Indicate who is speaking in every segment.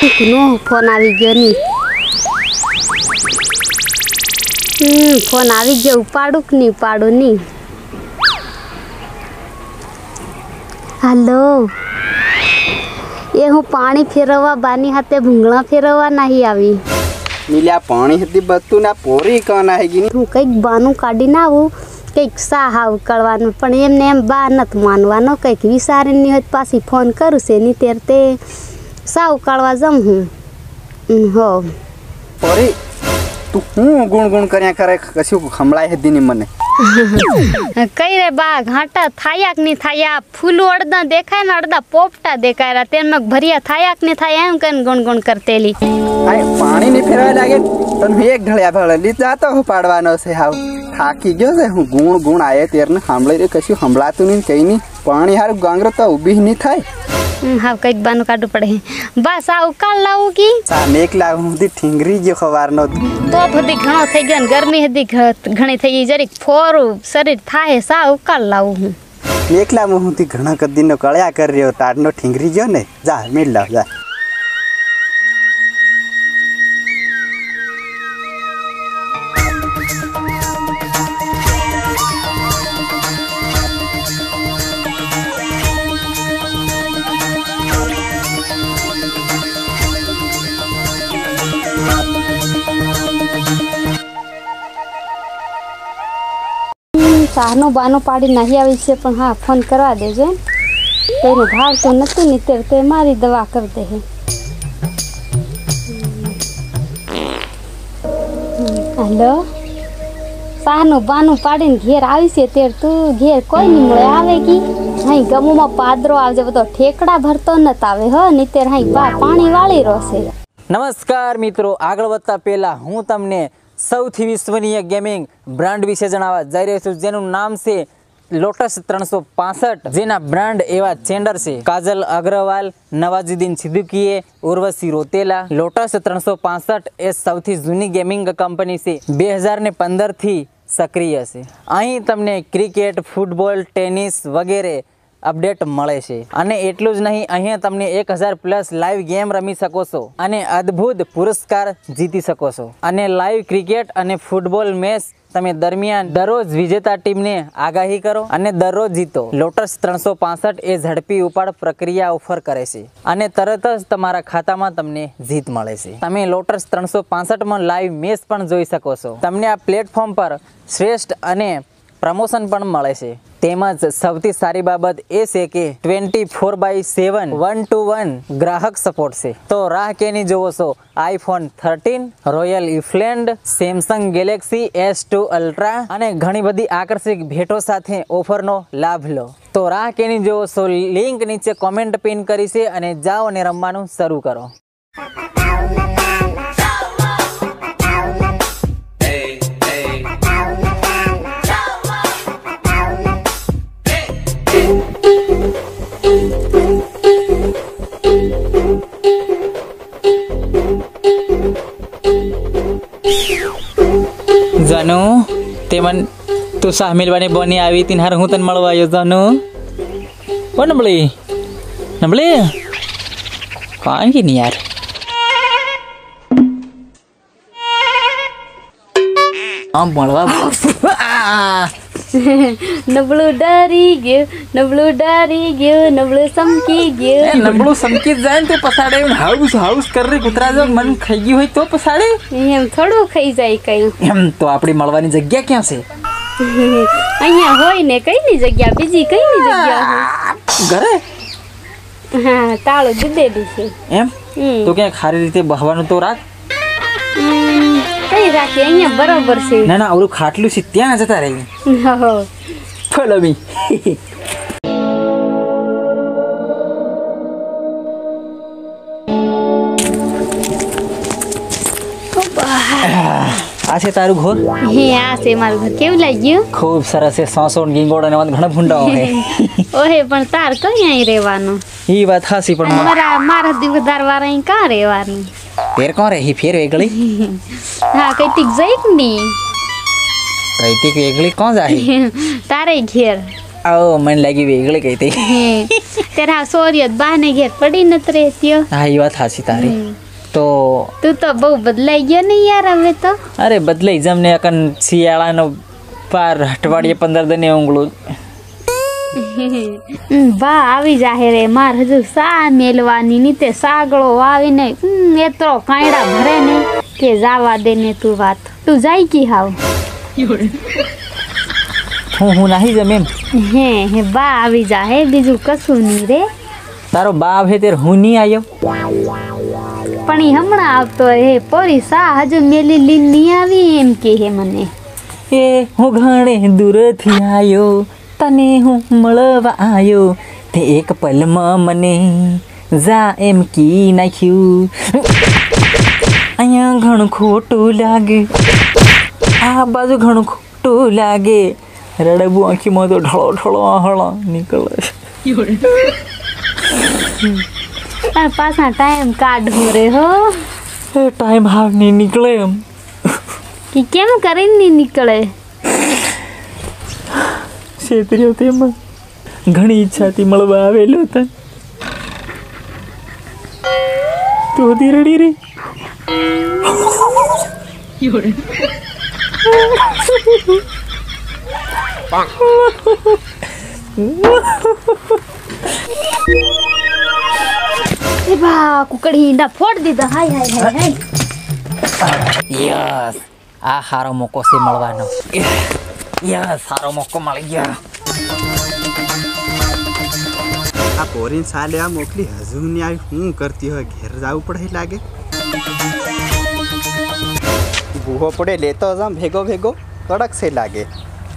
Speaker 1: નો phone આવી ગયો ની ફોન આવી ગયો ઉપાડું કે નહીં ઉપાડું નહીં હાલો એ હું પાણી ફેરવવા બાની હાથે ભૂંગળા ફેરવવા નહીં આવી
Speaker 2: નીલા પાણી હતી બધું ના પોરી કોણ આવી
Speaker 1: હું કંઈક બાનું કાઢીને આવું કંઈક સાહા ઉકળવાનું પણ એમને એમ બા નથી માનવાનો કંઈક વિચારીને હોય પાછી ફોન કરું છે ની તેર તે સા ઉકાળવા જમ હું હો
Speaker 2: પોરી તું હું ગુણ ગુણ કર્યા કરે કશું ખમળાય હતી ની મને
Speaker 1: કઈ રે બા ઘાટા થાયાક ની થાયા ફૂલ અડધા દેખાય ને અડધા પોપટા દેખાય તેમાં ભરિયા થાયાક ને થાય એમ કન ગુણ ગુણ કરતેલી
Speaker 2: અરે પાણી ની ફેરવા લાગે તને એક ઢળ્યા ભળે લીધા તો પાડવાનો છે હાવ થાકી ગયો છે હું ગુણ ગુણ આયે તેરને સાંભળી રે કશું સંભળાતું નહીં કઈ નહીં પાણી હારું ગાંગરો તો ઊભી નહીં થાય
Speaker 1: હા કંઈક બાનું કાઢવું પડે બસ આ ઉકાળ લાવું કી
Speaker 2: સા મેક લાવું હતી ઠીંગરી ગયો ખવારનો
Speaker 1: તો બધી ઘણો થઈ ગયો ને ગરમી હતી ઘણી થઈ ગઈ જરીક ફોરું શરીર થાય સા ઉકાળ લાવું હું
Speaker 2: એકલા હું હતી ઘણા કદીનો કળ્યા કરી રહ્યો તાડનો ઠીંગરી ગયો ને જા મેળ લાવ જા
Speaker 1: સાહનો બાનો પાડી નહીં આવી છે પણ હા ફોન કરવા દેજો તેનું ભાવતું નથી ને તે મારી દવા કરી દે હેલો સાહનું બાનું પાડીને ઘેર આવી છે તેર તું ઘેર કોઈ નહીં મળે આવે કી અહીં ગમુમાં પાદરો આવજે બધો ઠેકડા ભરતો નત આવે હો નીતેર અહીં બા પાણી વાળી રોશે
Speaker 3: નમસ્કાર મિત્રો આગળ વધતા પહેલા હું તમને સૌથી વિશ્વનીય ગેમિંગ બ્રાન્ડ વિશે જણાવવા જઈ રહ્યો છું જેનું નામ છે લોટસ 365 જેના બ્રાન્ડ એવા ચેન્ડર છે કાજલ અગ્રવાલ નવાઝુદ્દીન સિદ્દીકીએ ઉર્વશી રોતેલા લોટસ 365 એ સૌથી જૂની ગેમિંગ કંપની છે 2015 થી સક્રિય છે અહીં તમને ક્રિકેટ ફૂટબોલ ટેનિસ વગેરે અપડેટ મળે છે અને એટલું જ નહીં અહીંયા તમને 1000+ લાઈવ ગેમ રમી શકો છો અને અદ્ભુત પુરસ્કાર જીતી શકો છો અને લાઈવ ક્રિકેટ અને ફૂટબોલ મેચ તમે દરમિયાન દરરોજ વિજેતા ટીમને આગાહી કરો અને દરરોજ જીતો લોટસ 365 એ ઝડપી ઉપાડ પ્રક્રિયા ઓફર કરે છે અને તરત જ તમારા ખાતામાં તમને જીત મળે છે તમે લોટસ 365 માં લાઈવ મેચ પણ જોઈ શકો છો તમને આ પ્લેટફોર્મ પર શ્રેષ્ઠ અને પ્રમોશન પણ મળે છે તેમજ સૌથી સારી બાબત એ છે કે 24/7 1-to-1 ગ્રાહક સપોર્ટ છે તો રાહ કેની જોવો છો iPhone 13 Royal Enfield Samsung Galaxy S2 Ultra અને ઘણી બધી આકર્ષક ભેટો સાથે ઓફરનો લાભ લો તો રાહ કેની જોવો છો લિંક નીચે કોમેન્ટ પિન કરી છે અને જાઓ અને રમવાનું શરૂ કરો જાનુ તેમન તું સામિલ બની આવી તીન હાર હું તને મળવા આવ્યો જાનુ ઓ નબળી કાંઈ નહીં યાર આમ મળવા
Speaker 1: નબળું ડરી ગયું નબળું સમકી ગયું
Speaker 3: નબળું સમકી જાય ને તો પસાડે હાઉસ કરી કૂતરા જો મન ખાઈ ગયું હોય તો પસાડે
Speaker 1: એમ થોડું ખાઈ જાય કઈ
Speaker 3: એમ તો આપણી મળવાની જગ્યા ક્યાં છે
Speaker 1: અહીંયા હોય ને કઈ ની જગ્યા બીજી કઈ ની જગ્યા
Speaker 3: ઘરે
Speaker 1: હા તાળું દીધેલું છે
Speaker 3: એમ તો ક્યાં સારી રીતે બહવાનું તો રાખ
Speaker 1: કઈ રાખી અહીંયા બરોબર છે
Speaker 3: ના ઓલું ખાટલું છે ત્યાં જતા રહી ફોલો મી આ છે તારું ઘર
Speaker 1: હે આ છે મારું ઘર કેવું લાગ્યું
Speaker 3: ખૂબ સરસ છે સોસો ગીંગોડ અને ઘણા ભૂંડા હોય
Speaker 1: ઓહે પણ તાર કઈ અહીં રહેવાનું
Speaker 3: ઈ વાત હાસી પણ
Speaker 1: મારા દિવસદાર વાળા અહીં કાં રહેવાનું
Speaker 3: ફેર કોણ રહી ફેર વેગળી
Speaker 1: હા કઈક જઈ ની
Speaker 3: કઈક વેગળી કોણ જાય
Speaker 1: તારે ઘેર
Speaker 3: આવો મને લાગી વેગળી કઈતી
Speaker 1: तेरा सोरियत बाने घेर पड़ी न रहती हो।
Speaker 3: હા એ વાત સાચી તારી. તો
Speaker 1: તું તો બહુ બદલાઈ ગયો ને યાર હવે તો.
Speaker 3: અરે બદલાઈ જમને અકન શિયાળાનો પાર અઠવાડિયે 15 દિને ઊંઘળું.
Speaker 1: બા આવી જાહે રે માર હજુ સા મેલવાની નીતે સાગળો વાવીને એતરો કાંયડા ભરે ને કે જાવા દે ને તું વાત. તું જાય કી હાવ.
Speaker 3: હું નહીં જમે એમ.
Speaker 1: હે બા આવી જાહે બીજું કશું નહીં રે.
Speaker 3: તારો બાપ હે તેર હું નહીં આવ્યો.
Speaker 1: પણ ઈ હમણાં આવતો હે પોરી સા હજુ મેલી લીન નહીં આવી એમ કે હે મને.
Speaker 3: એ હું ઘણે દૂરથી આવ્યો તને હું મળવા આવ્યો તે એક પલમાં મને જા એમ કી નાખ્યું. અહીંયા ઘણું ખોટું લાગે આ બાજુ ઘણું ખોટું લાગે રડબું આંખીમાં તો ઢળો ઢળો હળો નીકળે.
Speaker 1: પણ પાછા ટાઈમ કાઢવો રે હો.
Speaker 3: ટાઈમ હાવ નહીં નીકળે એમ.
Speaker 1: કે કેમ કરીને નહીં નીકળે.
Speaker 3: છેતર્યો તેમાં ઘણી ઈચ્છાથી મળવા આવેલો હતા તો રડી રે.
Speaker 1: એ બા કુકડી ઈંડા ફોડ દીધા. હાય હાય હાય હાય.
Speaker 3: યસ આ સારો મોકો છે મળવાનો. યસ સારો મોકો મળી ગયો.
Speaker 2: આ પોરીને સાલે આ મોકલી હજુ નહીં આવી શું કરતી હોય ઘેર જવું પડે લાગે. બૂહો પડે લેતો જામ ભેગો ભેગો કડક છે લાગે.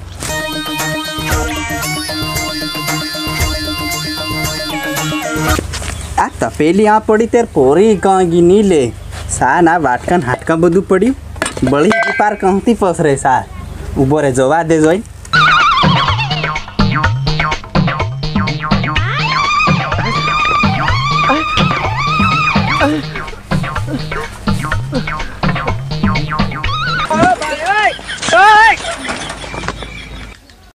Speaker 2: આ તપેલી આ પડી ત્યારે પોરી કાંગી નહીં લે. સા ના વાટકા હાટકા બધું પડ્યું બળી પાર કહતી પસરે. સા ઊભો રે જવા દે જોઈ.